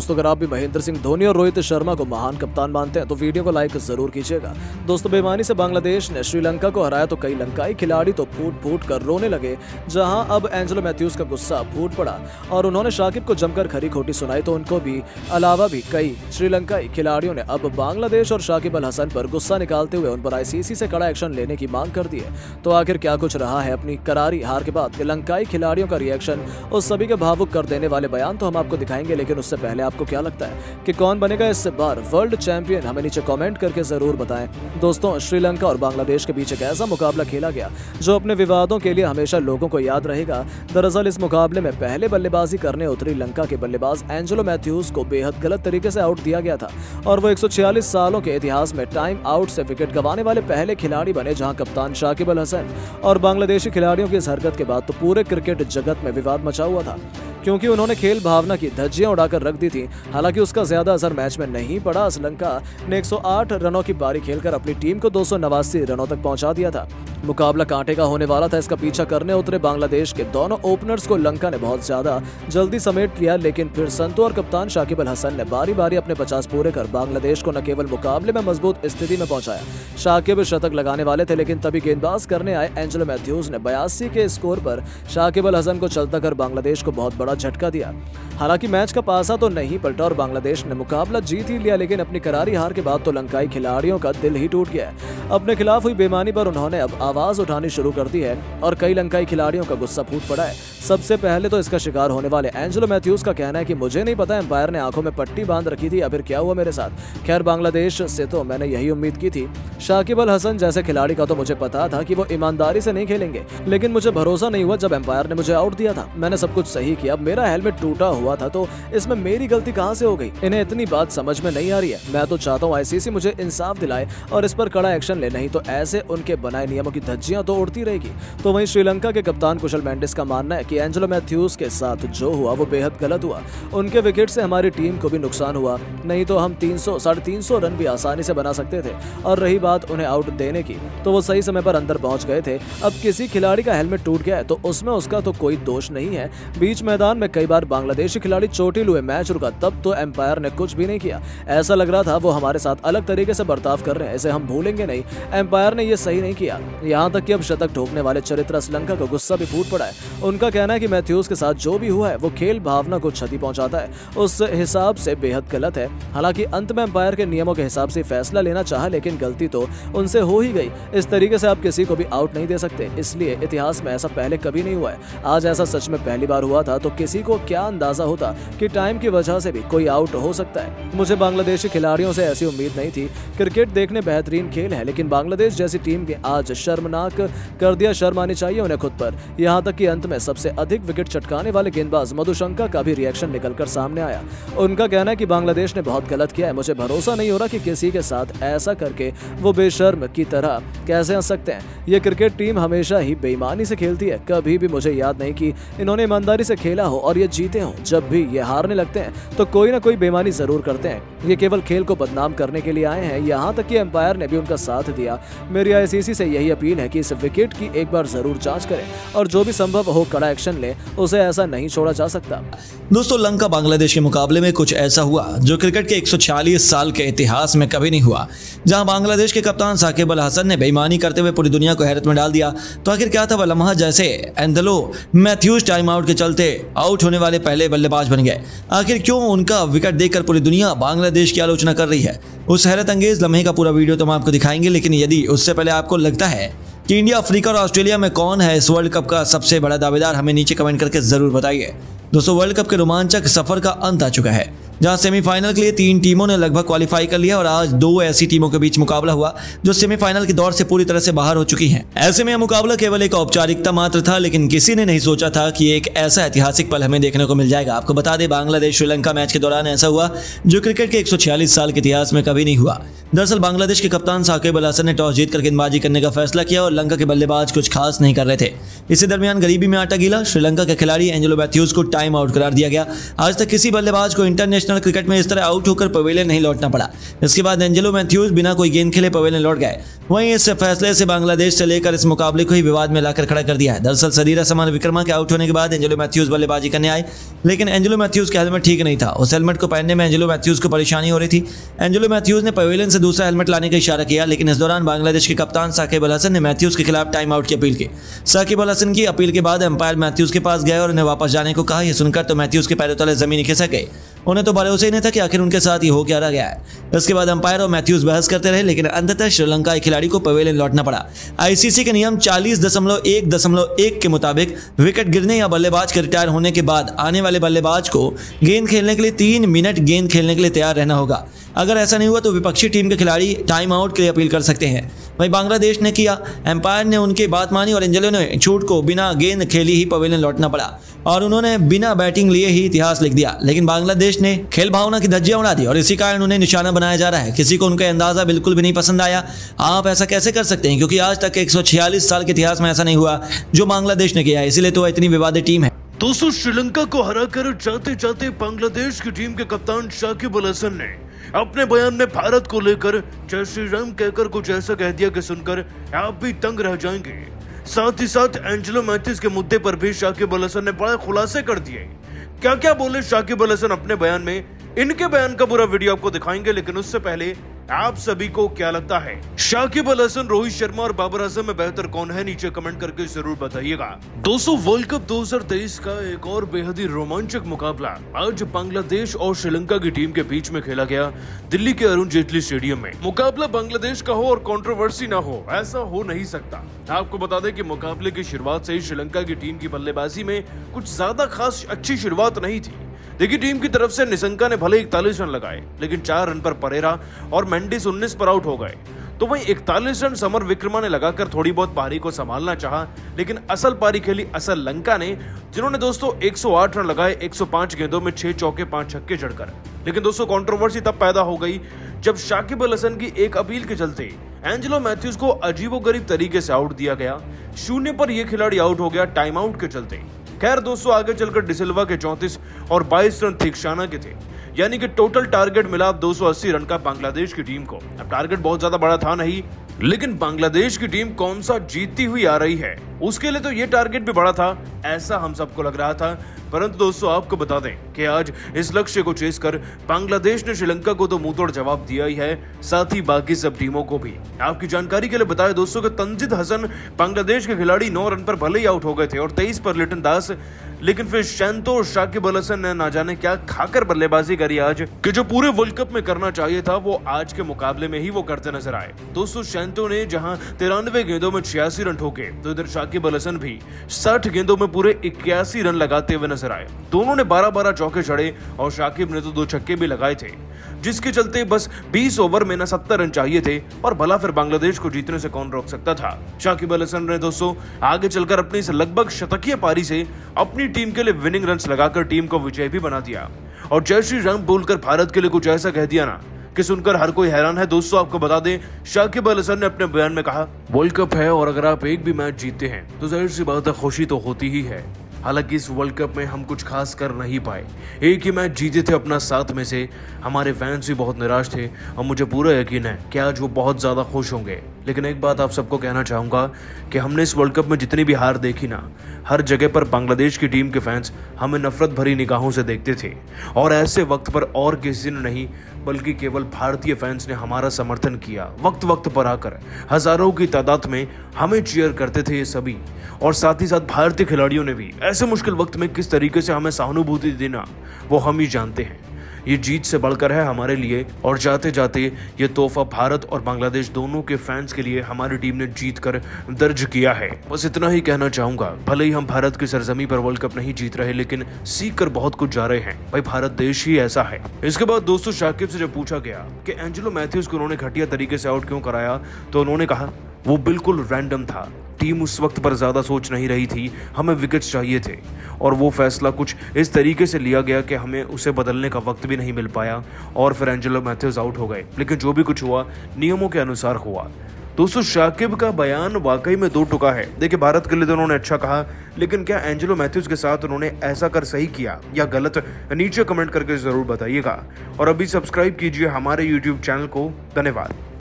दोस्तों अगर आप भी महेंद्र सिंह धोनी और रोहित शर्मा को महान कप्तान मानते हैं तो वीडियो को लाइक जरूर कीजिएगा। दोस्तों बेईमानी से बांग्लादेश ने श्रीलंका को हराया तो कई लंकाई खिलाड़ी तो फूट फूट कर रोने लगे। जहां अब एंजेलो मैथ्यूज का गुस्सा फूट पड़ा और उन्होंने शाकिब को जमकर खरी खोटी सुनाई तो उनको भी अलावा भी कई श्रीलंकाई खिलाड़ियों ने अब बांग्लादेश और शाकिब अल हसन पर गुस्सा निकालते हुए उन पर आईसीसी से कड़ा एक्शन लेने की मांग कर दी है। तो आखिर क्या कुछ रहा है अपनी करारी हार के बाद लंकाई खिलाड़ियों का रिएक्शन और सभी के भावुक कर देने वाले बयान तो हम आपको दिखाएंगे, लेकिन उससे पहले आपको क्या लगता है कि कौन बनेगा इस बार वर्ल्ड चैंपियन, हमें नीचे कमेंट करके जरूर बताएं। दोस्तों श्रीलंका और बांग्लादेश के बीच एक ऐसा मुकाबला खेला गया जो अपने विवादों के लिए हमेशा लोगों को याद रहेगा। दरअसल इस मुकाबले में पहले बल्लेबाजी करने उतरी लंका के बल्लेबाज एंजेलो मैथ्यूज को बेहद गलत तरीके से आउट दिया गया था और वो 146 सालों के इतिहास में टाइम आउट से विकेट गंवाने वाले पहले खिलाड़ी बने, जहां कप्तान शाकिब अल हसन और बांग्लादेशी खिलाड़ियों की इस हरकत के बाद तो पूरे क्रिकेट जगत में विवाद मचा हुआ था, क्योंकि उन्होंने खेल भावना की धज्जियां उड़ाकर रख दी थी। हालांकि उसका ज्यादा असर मैच में नहीं पड़ा। श्रीलंका ने 108 रनों की पारी खेलकर अपनी टीम को 289 रनों तक पहुंचा दिया था। मुकाबला कांटे का होने वाला था। इसका पीछा करने उतरे बांग्लादेश के दोनों ओपनर्स को लंका ने बहुत ज्यादा जल्दी समेट लिया, लेकिन फिर संतु और कप्तान शाकिब अल हसन ने बारी बारी अपने 50 पूरे कर बांग्लादेश को न केवल मुकाबले में मजबूत स्थिति में पहुंचाया, शाकिब शतक लगाने वाले थे, लेकिन तभी गेंदबाज करने आए एंजेलो मैथ्यूज ने 82 के स्कोर पर शाकिब अल हसन को चलता कर बांग्लादेश को बहुत बड़ा झटका दिया। हालांकि मैच का पासा तो नहीं पलटा और बांग्लादेश ने मुकाबला जीत ही लिया, लेकिन अपनी करारी हार के बाद तो लंकाई खिलाड़ियों का दिल ही टूट गया है। अपने खिलाफ हुई बेईमानी पर उन्होंने अब आवाज उठानी शुरू कर दी है और कई लंकाई खिलाड़ियों का गुस्सा फूट पड़ा है। सबसे पहले तो इसका शिकार होने वाले एंजेलो मैथ्यूज का कहना है कि मुझे नहीं पता एम्पायर ने आंखों में पट्टी बांध रखी थी या फिर क्या हुआ मेरे साथ। खैर बांग्लादेश से तो मैंने यही उम्मीद की थी। शाकिब अल हसन जैसे खिलाड़ी का तो मुझे पता था कि वो ईमानदारी से नहीं खेलेंगे, लेकिन मुझे भरोसा नहीं हुआ जब एम्पायर ने मुझे आउट दिया था। मैंने सब कुछ सही किया। मेरा हेलमेट टूटा हुआ था तो इसमें मेरी गलती कहां से हो गई? इन्हें इतनी बात समझ में नहीं आ रही है। मैं तो चाहता हूं आईसीसी मुझे इंसाफ दिलाए और इस पर कड़ा एक्शन ले, नहीं तो ऐसे उनके बनाए नियमों की धज्जियां तो उड़ती रहेगी। तो वहीं श्रीलंका के कप्तान कुशल मेंडिस का मानना है कि एंजेलो मैथ्यूज के साथ जो हुआ वो बेहद गलत हुआ। उनके विकेट से हमारी टीम को भी नुकसान हुआ, नहीं तो हम 300 साढ़े 300 रन भी आसानी से बना सकते थे। और रही बात उन्हें आउट देने की, तो वो सही समय पर अंदर पहुंच गए थे। अब किसी खिलाड़ी का हेलमेट टूट गया है तो उसमें उसका तो कोई दोष नहीं है। बीच मैदान में कई बार बांग्लादेशी खिलाड़ी चोटिल हुए, मैच रुका, तब तो एम्पायर ने कुछ भी नहीं किया। ऐसा लग रहा था वो हमारे साथ अलग तरीके से बर्ताव कर रहे हैं, इसे हम भूलेंगे नहीं। एम्पायर ने ये सही नहीं किया। यहाँ तक कि अब शतक ठोकने वाले चरित्र श्रीलंका का गुस्सा भी फूट पड़ा है। उनका कहना है कि मैथ्यूज के साथ जो भी हुआ है वो खेल भावना को क्षति पहुंचाता है, उस हिसाब से बेहद गलत है। हालांकि अंत में एम्पायर के नियमों के हिसाब से फैसला लेना चाहा, लेकिन गलती तो उनसे हो ही गई। इस तरीके से आप किसी को भी आउट नहीं दे सकते, इसलिए इतिहास में ऐसा पहले कभी नहीं हुआ है। आज ऐसा सच में पहली बार हुआ था, तो किसी को क्या अंदाजा होता कि टाइम की वजह से भी कोई आउट हो सकता है। मुझे बांग्लादेशी खिलाड़ियों से ऐसी उम्मीद नहीं थी। क्रिकेट देखने बेहतरीन खेल है, लेकिन बांग्लादेश जैसी टीम के आज शर्मनाक कर दिया। शर्म आनी चाहिए उन्हें खुद पर। यहाँ तक कि अंत में सबसे अधिक विकेट चटकाने वाले गेंदबाज मधुशंका का भी रिएक्शन निकलकर सामने आया। उनका कहना है कि बांग्लादेश ने बहुत गलत किया है। मुझे भरोसा नहीं हो रहा कि किसी के साथ ऐसा करके वो बेशर्म की तरह कैसे हंस सकते हैं। ये क्रिकेट टीम हमेशा ही बेईमानी से खेलती है। कभी भी मुझे याद नहीं कि इन्होंने ईमानदारी से खेला हो और ये जीते हो। जब भी ये हारने लगते हैं तो कोई ना कोई बेईमानी जरूर करते हैं। ये केवल खेल को बदनाम करने के लिए आए हैं। यहाँ तक कि एम्पायर ने भी उनका साथ दिया। मेरी आईसीसी से यही अपील है कि इस विकेट की एक बार जरूर जांच करें और जो भी संभव हो कड़ा एक्शन ले। उसे ऐसा नहीं छोड़ा जा सकता। दोस्तों लंका बांग्लादेश के मुकाबले में कुछ ऐसा हुआ जो क्रिकेट के 146 साल के इतिहास में कभी नहीं हुआ। जहां बांग्लादेश के कप्तान शाकिब अल हसन ने बेईमानी करते हुए पूरी दुनिया को हैरत में डाल दिया, तो आखिर क्या था वह लम्हा जैसे एंजेलो मैथ्यूज टाइम आउट के चलते आउट होने वाले पहले बल्लेबाज बन गए। आखिर क्यों उनका विकेट देखकर पूरी दुनिया बांग्लादेश की आलोचना कर रही है, उस हैरत अंगेज लम्हे का पूरा वीडियो तो हम आपको दिखाएंगे। लेकिन यदि उससे पहले आपको लगता है कि इंडिया, अफ्रीका और ऑस्ट्रेलिया में कौन है इस वर्ल्ड कप का सबसे बड़ा दावेदार, हमें नीचे कमेंट करके जरूर बताइए। दोस्तों वर्ल्ड कप के रोमांचक सफर का अंत आ चुका है, जहां सेमीफाइनल के लिए 3 टीमों ने लगभग क्वालिफाई कर लिया और आज 2 ऐसी टीमों के बीच मुकाबला हुआ जो सेमीफाइनल के दौर से पूरी तरह से बाहर हो चुकी हैं। ऐसे में यह मुकाबला केवल एक औपचारिकता मात्र था, लेकिन किसी ने नहीं सोचा था कि एक ऐसा ऐतिहासिक पल हमें देखने को मिल जाएगा। आपको बता दें बांग्लादेश श्रीलंका मैच के दौरान ऐसा हुआ जो क्रिकेट के 146 साल के इतिहास में कभी नहीं हुआ। दरअसल बांग्लादेश के कप्तान शाकिब अल हसन ने टॉस जीतकर गेंदबाजी करने का फैसला किया और लंका के बल्लेबाज कुछ खास नहीं कर रहे थे। इसी दरमियान गरीबी में आटा गीला, श्रीलंका के खिलाड़ी एंजेलो मैथ्यूज को टाइम आउट करार दिया गया। आज तक किसी बल्लेबाज को इंटरनेशनल इंटरनेशनल क्रिकेट में इस तरह आउट होकर पवेलियन नहीं लौटना पड़ा। इसके बाद एंजेलो मैथ्यूज बिना कोई गेंद खेले पवेलियन लौट गए। वहीं इस फैसले से बांग्लादेश से लेकर इस मुकाबले को ही विवाद में लाकर खड़ा कर दिया है। दरअसल सदीरा समान विक्रमा के आउट होने के बाद एंजेलो मैथ्यूज बल्लेबाजी करने आए, लेकिन एंजेलो मैथ्यूज का हेलमेट ठीक नहीं था। उस हेलमेट को पहनने में एंजेलो मैथ्यूज को परेशानी हो रही थी। एंजेलो मैथ्यूज ने पवेलियन से दूसरा हेलमेट लाने का इशारा किया, लेकिन इस दौरान बांग्लादेश के कप्तान साकिब अल हसन ने मैथ्यूज के खिलाफ टाइम आउट की अपील की। साकिब अल हसन की अपील के बाद अंपायर मैथ्यूज के पास गए और उन्हें वापस जाने को कहा। यह सुनकर तो मैथ्यूज के पैरों तले जमीन खिसक गई। उन्हें तो भरोसा ही नहीं था कि आखिर उनके साथ ये हो क्या रह गया है। इसके बाद अंपायर और मैथ्यूज बहस करते रहे, लेकिन अंततः श्रीलंका खिलाड़ी को पवेलियन लौटना पड़ा। आईसीसी के नियम 40.1.1 के मुताबिक विकेट गिरने या बल्लेबाज के रिटायर होने के बाद आने वाले बल्लेबाज को गेंद खेलने के लिए 3 मिनट गेंद खेलने के लिए तैयार रहना होगा। अगर ऐसा नहीं हुआ तो विपक्षी टीम के खिलाड़ी टाइम आउट के लिए अपील कर सकते हैं। वहीं बांग्लादेश ने किया, एम्पायर ने उनकी बात मानी और एंजेलो ने छूट को बिना गेंद खेली ही पवेलियन लौटना पड़ा और उन्होंने बिना बैटिंग लिए ही इतिहास लिख दिया। लेकिन बांग्लादेश ने खेल भावना की धज्जियां उड़ा दी और इसी कारण उन्हें निशाना बनाया जा रहा है। किसी को उनका अंदाजा बिल्कुल भी नहीं पसंद आया। आप ऐसा कैसे कर सकते हैं, क्योंकि आज तक 146 साल के इतिहास में ऐसा नहीं हुआ जो बांग्लादेश ने किया है, इसीलिए तो इतनी विवादित टीम है। दोस्तों, श्रीलंका को हराकर जाते जाते बांग्लादेश की टीम के कप्तान शाकिब अल हसन ने अपने बयान में भारत को लेकर जय श्री राम कहकर कुछ ऐसा कह दिया कि सुनकर आप भी तंग रह जाएंगे। साथ ही साथ एंजेलो मैथ्यूज के मुद्दे पर भी शाकिब अल हसन ने बड़े खुलासे कर दिए। क्या क्या बोले शाकिब अल हसन अपने बयान में, इनके बयान का पूरा वीडियो आपको दिखाएंगे। लेकिन उससे पहले आप सभी को क्या लगता है, शाकिब अल हसन, रोहित शर्मा और बाबर आजम में बेहतर कौन है? नीचे कमेंट करके जरूर बताइएगा। दोस्तों, वर्ल्ड कप 2023 का एक और बेहद ही रोमांचक मुकाबला आज बांग्लादेश और श्रीलंका की टीम के बीच में खेला गया दिल्ली के अरुण जेटली स्टेडियम में। मुकाबला बांग्लादेश का हो और कंट्रोवर्सी ना हो, ऐसा हो नहीं सकता। आपको बता दें कि मुकाबले की शुरुआत से ही श्रीलंका की टीम की बल्लेबाजी में कुछ ज्यादा खास अच्छी शुरुआत नहीं थी। देखिए, टीम की तरफ से निशंका ने भले 41 रन लगाए, लेकिन 4 रन पर परेरा और मेंडिस 19 पर आउट हो गए। तो वहीं 41 रन समर विक्रमा ने लगाकर थोड़ी बहुत पारी को संभालना चाहा, लेकिन असल पारी खेली असल लंका ने, जिन्होंने दोस्तों 108 रन लगाए 105 गेंदों में 6 चौके 5 छक्के जड़कर। लेकिन दोस्तों, कंट्रोवर्सी तब पैदा हो गई जब शाकिब अल हसन की एक अपील के चलते एंजेलो मैथ्यूज को अजीबोगरीब तरीके से आउट दिया गया। 0 पर यह खिलाड़ी आउट हो गया टाइम आउट के चलते। खैर दोस्तों, आगे चलकर डिसिल्वा के 34 और 22 रन थिकशाना के थे, यानी कि टोटल टारगेट मिला 280 रन का बांग्लादेश की टीम को। अब टारगेट बहुत ज्यादा बड़ा था नहीं, लेकिन बांग्लादेश की टीम कौन सा जीतती हुई आ रही है, उसके लिए तो ये टारगेट भी बड़ा था, ऐसा हम सबको लग रहा था। परंतु दोस्तों, आपको बता दें कि आज इस लक्ष्य को चेस कर बांग्लादेश ने श्रीलंका को तो मुंहतोड़ जवाब दिया ही है, साथ ही बाकी सब टीमों को भी। आपकी जानकारी के लिए बताएं दोस्तों कि तंजिद हसन बांग्लादेश के खिलाड़ी 9 रन पर भले ही आउट हो गए थे और 23 पर लिटन दास, लेकिन फिर शैंतो और शाकिब अल हसन ने ना जाने क्या खाकर बल्लेबाजी करी आज, कि जो पूरे वर्ल्ड कप में करना चाहिए था वो आज के मुकाबले में ही वो करते नजर आए। दोस्तों, शैंतो ने जहां 93 गेंदों में 86 रन ठोके, तो इधर शाकिब अल हसन भी 60 गेंदों में पूरे 81 रन लगाते हुए नजर आए। दोनों ने 12-12 चौके जड़े और शाकिब ने तो 2 छक्के भी लगाए थे, जिसके चलते बस 20 ओवर में ना 70 रन चाहिए थे और भला फिर बांग्लादेश को जीतने से कौन रोक सकता था। शाकिब अल हसन ने दोस्तों आगे चलकर अपनी इस लगभग शतकीय पारी से अपनी टीम के लिए विनिंग रन्स लगाकर टीम को विजय भी बना दिया और जय श्री राम बोलकर भारत के लिए कुछ ऐसा कह दिया ना कि सुनकर हर कोई हैरान है। दोस्तों, आपको बता दें, शाकिब अल हसन ने अपने बयान में कहा, वर्ल्ड कप है और अगर आप एक भी मैच जीतते हैं तो जाहिर सी बात है खुशी तो होती ही है। हालांकि इस वर्ल्ड कप में हम कुछ खास कर नहीं पाए, एक ही मैच जीते थे अपना 7 में से। हमारे फैंस भी बहुत निराश थे और मुझे पूरा यकीन है कि आज वो बहुत ज़्यादा खुश होंगे। लेकिन एक बात आप सबको कहना चाहूँगा कि हमने इस वर्ल्ड कप में जितनी भी हार देखी ना, हर जगह पर बांग्लादेश की टीम के फैंस हमें नफरत भरी निगाहों से देखते थे और ऐसे वक्त पर और किसी ने नहीं बल्कि केवल भारतीय फैंस ने हमारा समर्थन किया। वक्त वक्त पर आकर हजारों की तादाद में हमें चीयर करते थे ये सभी, और साथ ही साथ भारतीय खिलाड़ियों ने भी ऐसे मुश्किल वक्त में किस तरीके से हमें सहानुभूति देना वो हम ही जानते हैं। ये जीत से बढ़कर है हमारे लिए और जाते जाते ये तोहफा भारत और बांग्लादेश दोनों के फैंस के लिए हमारी टीम ने जीत कर दर्ज किया है। बस इतना ही कहना चाहूंगा। भले ही हम भारत की सरजमी पर वर्ल्ड कप नहीं जीत रहे, लेकिन सीख कर बहुत कुछ जा रहे हैं। भाई, भारत देश ही ऐसा है। इसके बाद दोस्तों, शाकिब से जब पूछा गया कि एंजेलो मैथ्यूज को उन्होंने घटिया तरीके से आउट क्यों कराया, तो उन्होंने कहा वो बिल्कुल रैंडम था। टीम उस वक्त पर ज्यादा सोच नहीं रही थी, हमें विकेट्स चाहिए थे और वो फैसला कुछ इस तरीके से लिया गया कि हमें उसे बदलने का वक्त भी नहीं मिल पाया और फिर एंजेलो मैथ्यूज आउट हो गए। लेकिन जो भी कुछ हुआ नियमों के अनुसार हुआ। दोस्तों शाकिब का बयान वाकई में दो टुका है। देखिए भारत के लिए तो उन्होंने अच्छा कहा, लेकिन क्या एंजेलो मैथ्यूज के साथ उन्होंने ऐसा कर सही किया या गलत, नीचे कमेंट करके जरूर बताइएगा। और अभी सब्सक्राइब कीजिए हमारे YouTube चैनल को। धन्यवाद।